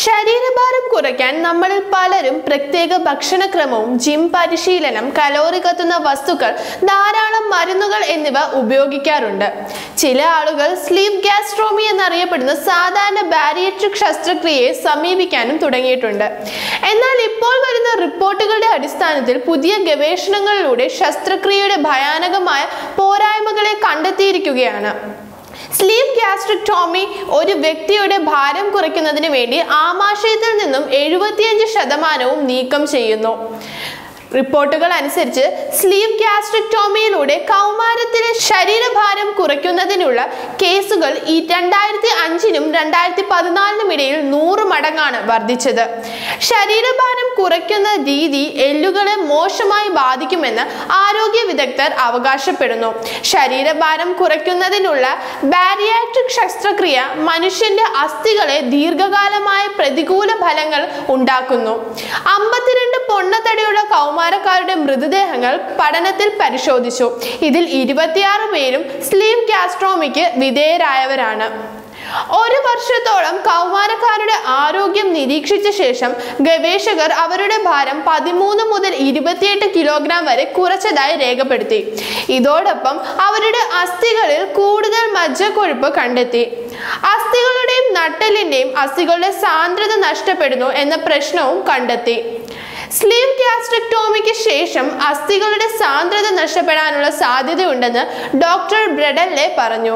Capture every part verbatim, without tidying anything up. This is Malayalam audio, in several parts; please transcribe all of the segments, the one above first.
ശരീരഭാരം കുറയ്ക്കാൻ നമ്മളിൽ പലരും പ്രത്യേക ഭക്ഷണക്രമവും ജിം പരിശീലനം കലോറി കത്തുന്ന വസ്തുക്കൾ ധാരാളം മരുന്നുകൾ എന്നിവ ഉപയോഗിക്കാറുണ്ട്. ചില ആളുകൾ സ്ലീവ് ഗ്യാസ്ട്രോമി എന്നറിയപ്പെടുന്ന സാധാരണ ബാരിയട്രിക് ശസ്ത്രക്രിയയെ സമീപിക്കാനും തുടങ്ങിയിട്ടുണ്ട്. എന്നാൽ ഇപ്പോൾ വരുന്ന റിപ്പോർട്ടുകളുടെ അടിസ്ഥാനത്തിൽ പുതിയ ഗവേഷണങ്ങളിലൂടെ ശസ്ത്രക്രിയയുടെ ഭയാനകമായ പോരായ്മകളെ കണ്ടെത്തിയിരിക്കുകയാണ്. സ്ലീവ് ഗ്യാസ്ട്രിക്ടോമി ഒരു വ്യക്തിയുടെ ഭാരം കുറയ്ക്കുന്നതിന് വേണ്ടി ആമാശയത്തിൽ നിന്നും എഴുപത്തിയഞ്ച് ശതമാനവും നീക്കം ചെയ്യുന്നു. റിപ്പോർട്ടുകൾ അനുസരിച്ച് സ്ലീവ് ഗ്യാസ്ട്രിക്ടോമിയിലൂടെ കൗമാരത്തിലെ ശരീരഭാരം കുറയ്ക്കുന്നതിനുള്ള കേസുകൾ ഈ രണ്ടായിരത്തി അഞ്ചിനും രണ്ടായിരത്തി പതിനാലിനും ഇടയിൽ നൂറ് മടങ്ങാണ് വർദ്ധിച്ചത്. ശരീരഭാരം കുറയ്ക്കുന്ന രീതി എല്ലുകളെ മോശമായി ബാധിക്കുമെന്ന് ആരോഗ്യ വിദഗ്ധർ അവകാശപ്പെടുന്നു. ശരീരഭാരം കുറയ്ക്കുന്നതിനുള്ള ബാരിയാട്രിക് ശസ്ത്രക്രിയ മനുഷ്യന്റെ അസ്ഥികളെ ദീർഘകാലമായ പ്രതികൂല ഫലങ്ങൾ ഉണ്ടാക്കുന്നു. അമ്പത്തിരണ്ട് പൊണ്ണത്തടിയുള്ള കൗമാരക്കാരുടെ മൃതദേഹങ്ങൾ പഠനത്തിൽ പരിശോധിച്ചു. ഇതിൽ ഇരുപത്തിയാറ് പേരും സ്ലീവ് ഗ്യാസ്ട്രോമിക്ക് വിധേയരായവരാണ്. ഒരു വർഷത്തോളം കൗമാരക്കാരുടെ ആരോഗ്യം നിരീക്ഷിച്ച ശേഷം ഗവേഷകർ അവരുടെ ഭാരം പതിമൂന്ന് മുതൽ ഇരുപത്തിയെട്ട് കിലോഗ്രാം വരെ കുറച്ചതായി രേഖപ്പെടുത്തി. ഇതോടൊപ്പം അവരുടെ അസ്ഥികളിൽ കൂടുതൽ മജ്ജക്കൊഴുപ്പ് കണ്ടെത്തി. അസ്ഥികളുടെയും നട്ടെല്ലിന്റെയും അസ്ഥികളുടെ സാന്ദ്രത നഷ്ടപ്പെടുന്നു എന്ന പ്രശ്നവും കണ്ടെത്തി. സ്ലീവ് ഗ്യാസ്ട്രിക്ടോമിക്ക് ശേഷം അസ്ഥികളുടെ സാന്ദ്രത നഷ്ടപ്പെടാനുള്ള സാധ്യതയുണ്ടെന്ന് ഡോക്ടർ ബ്രെഡല്ലെ പറഞ്ഞു.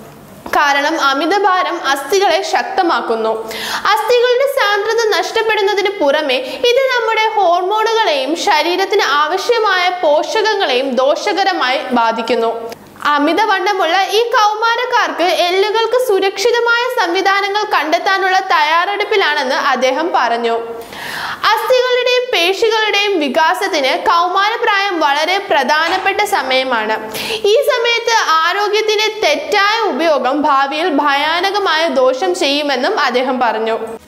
കാരണം അമിതഭാരം അസ്ഥികളെ ശക്തമാക്കുന്നു. അസ്ഥികളുടെ സാന്ദ്രത നഷ്ടപ്പെടുന്നതിന് പുറമെ ഇത് നമ്മുടെ ഹോർമോണുകളെയും ശരീരത്തിന് ആവശ്യമായ പോഷകങ്ങളെയും ദോഷകരമായി ബാധിക്കുന്നു. അമിതവണ്ണമുള്ള ഈ കൗമാരക്കാർക്ക് എല്ലുകൾക്ക് സുരക്ഷിതമായ സംവിധാനങ്ങൾ കണ്ടെത്താനുള്ള തയ്യാറെടുപ്പിലാണെന്ന് അദ്ദേഹം പറഞ്ഞു. അസ്ഥികളുടെയും പേശികളുടെയും വികാസത്തിന് കൗമാരപ്രായം വളരെ പ്രധാനപ്പെട്ട സമയമാണ്. ഈ സമയത്ത് ആരോഗ്യത്തിന്റെ തെറ്റായ ഉപയോഗം ഭാവിയിൽ ഭയാനകമായ ദോഷം ചെയ്യുമെന്നും അദ്ദേഹം പറഞ്ഞു.